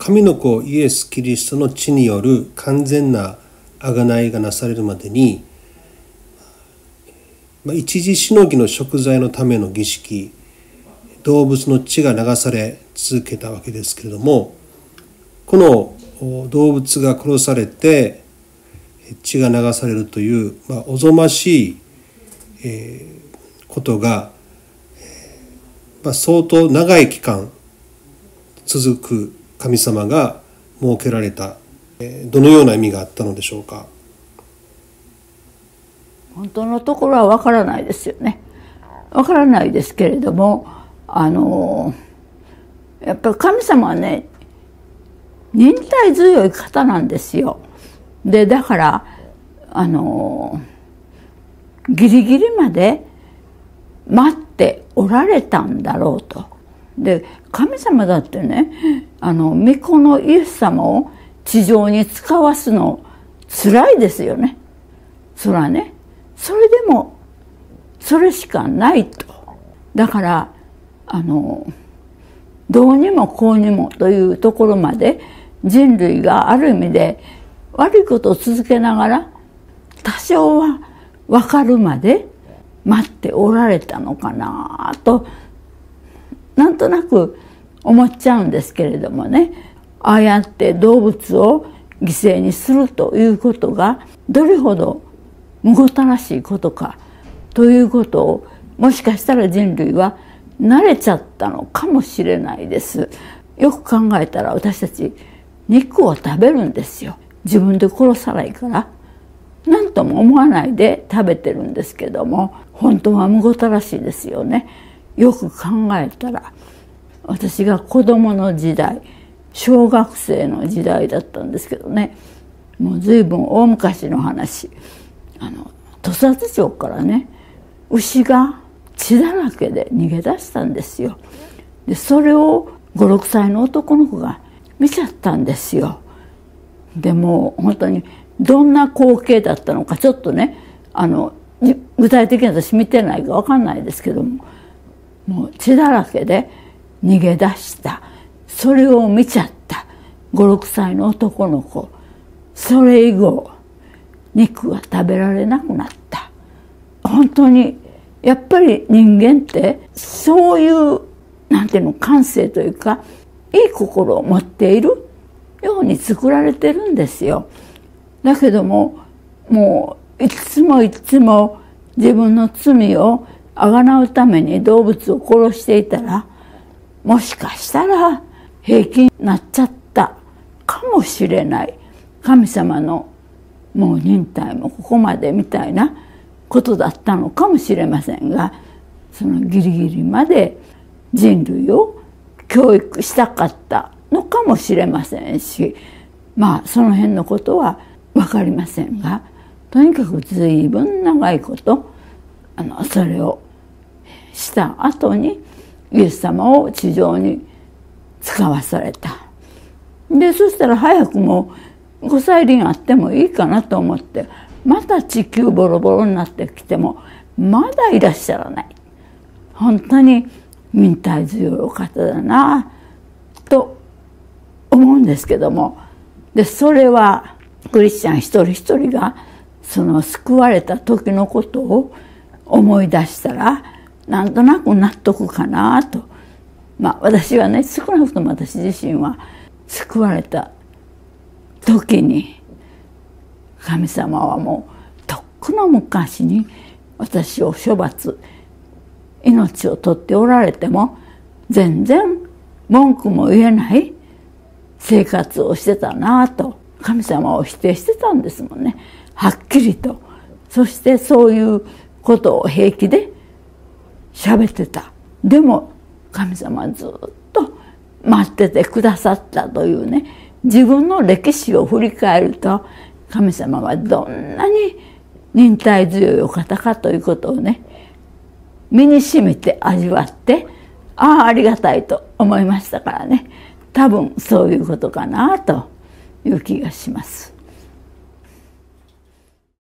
神の子イエス・キリストの血による完全な贖いがなされるまでに、一時しのぎの贖罪のための儀式、動物の血が流され続けたわけですけれども、この動物が殺されて血が流されるという、おぞましい、ことが、相当長い期間続く神様が設けられた、どのような意味があったのでしょうか。 本当のところはわからないですよね。わからないですけれども、やっぱり神様はね、忍耐強い方なんですよ。で、だから、ギリギリまで待っておられたんだろうと。で、神様だってね、御子のイエス様を地上に使わすの辛いですよね。そらね。それでも、それしかないと。だから、どうにもこうにもというところまで人類がある意味で悪いことを続けながら多少は分かるまで待っておられたのかなとなんとなく思っちゃうんですけれどもね、ああやって動物を犠牲にするということがどれほどむごたらしいことかということをもしかしたら人類は慣れちゃったのかもしれないです。よく考えたら私たち肉を食べるんですよ。自分で殺さないから何とも思わないで食べてるんですけども、本当はむごたらしいですよね。よく考えたら私が子供の時代、小学生の時代だったんですけどね、もう随分大昔の話、土佐町からね牛が血だらけで逃げ出したんですよ。でそれを5、6歳の男の子が見ちゃったんですよ。でもう本当にどんな光景だったのかちょっとね具体的に私見てないか分かんないですけども、もう血だらけで逃げ出した、それを見ちゃった5、6歳の男の子、それ以後肉が食べられなくなった。本当にやっぱり人間ってそういうなんていうの感性というかいい心を持っているように作られてるんですよ。だけどももういつもいつも自分の罪をあがなうために動物を殺していたら、もしかしたら平気になっちゃったかもしれない。神様のもう忍耐もここまでみたいなことだったのかもしれませんが、そのギリギリまで人類を教育したかったのかもしれませんし、その辺のことは分かりませんが、とにかく随分長いことそれをした後にイエス様を地上に使わされた。でそしたら早くもご再臨あってもいいかなと思って、また地球ボロボロになってきてもまだいらっしゃらない。本当に忍耐強いお方だなと思うんですけども、でそれはクリスチャン一人一人がその救われた時のことを思い出したらなんとなく納得かなと。私はね、少なくとも私自身は救われた時に神様はもうとっくの昔に私を処罰、命を取っておられても全然文句も言えない生活をしてたなと。神様を否定してたんですもんね、はっきりと。そしてそういうことを平気で喋ってた。でも神様はずっと待っててくださったというね、自分の歴史を振り返ると神様はどんなに忍耐強いお方かということをね、身に染みて味わって、ありがたいと思いましたからね。多分そういうことかなという気がします。